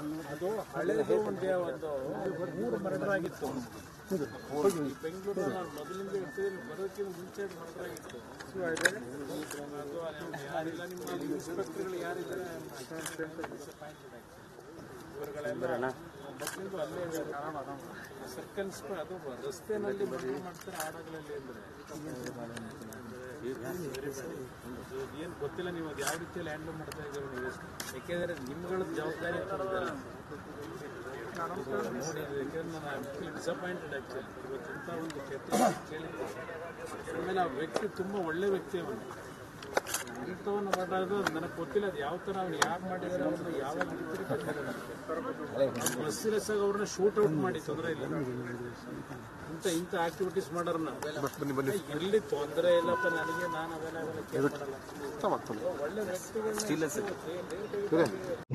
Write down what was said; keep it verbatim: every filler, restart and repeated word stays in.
ಅದು ಹಳೆಯದು ಒಂದೇ ಒಂದು ಮೂರು ಮರ್ಡರ್ ಆಗಿತ್ತು. ಬೆಂಗಳೂರು ನಾನು ಮೊದಲಿಂದ ಇರ್ತಿದ್ರೆ ಬರೋಕ್ಕಿಂತ ಮುಂಚೆ ಮರ್ಡರ್ ಆಗಿತ್ತು. ಅದು ಯಾರಿಲ್ಲ ನಿಮ್ಮ ಇನ್ಸ್ಪೆಕ್ಟರ್ಗಳು ಯಾರಿದ್ದಾರೆ ಇವರುಗಳೆಲ್ಲ ಮೊದಲಿಂದ ಅಲ್ಲೇ ಸರ್ಕಲ್ ಅದು ರಸ್ತೆನಲ್ಲಿ ಮರ್ಡರ್ ಮಾಡ್ತಾರೆ ಆಡಗಳಲ್ಲಿ ಅಂದರೆ ಏನು ಗೊತ್ತಿಲ್ಲ. ನೀವು ಅದು ಯಾವ ರೀತಿಯಲ್ಲಿ ಹ್ಯಾಂಡಲ್ ಮಾಡ್ತಾ ಇದ್ದೀರಿ ನೀವು, ಯಾಕೆಂದರೆ ನಿಮ್ಗಳ ಜವಾಬ್ದಾರಿ ಇರ್ತದೆ ನೋಡಿ. ಯಾಕೆಂದ್ರೆ ನಾನು ಡಿಸಪಾಯಿಂಟೆಡ್ ಆ್ಯಕ್ಚುಲಿ ಇವತ್ತಿಂಥ ಒಂದು ಕೆಟ್ಟ ಕೇಳಿದ್ದೆ. ಆಮೇಲೆ ಆ ವ್ಯಕ್ತಿ ತುಂಬ ಒಳ್ಳೆ ವ್ಯಕ್ತಿ ಅವನು. ಇಂಥವನ್ನು ಮಾಡೋದು ನನಗೆ ಗೊತ್ತಿಲ್ಲ ಅದು ಯಾವ ಥರ ಅವ್ರು ಯಾರು ಮಾಡಿದ್ದಾರೆ, ಅವ್ರನ್ನ ಯಾವಾಗ ಮರ್ಸಿಲೆಸ್ ಆಗಿ ಅವ್ರನ್ನ ಶೂಟ್ ಔಟ್ ಮಾಡಿ ತೊಂದರೆ ಇಲ್ಲ. ಇಂಥ ಇಂಥ ಆಕ್ಟಿವಿಟೀಸ್ ಮಾಡೋರ್ನ ಎಲ್ಲಿ ತೊಂದರೆ ಇಲ್ಲಪ್ಪ ನನಗೆ, ನಾನು ಅವೆಲ್ಲ ಅವೆಲ್ಲ ಕೇರ್ ಮಾಡಲ್ಲ. ಒಳ್ಳೆ ವ್ಯಕ್ತಿಗಳನ್ನ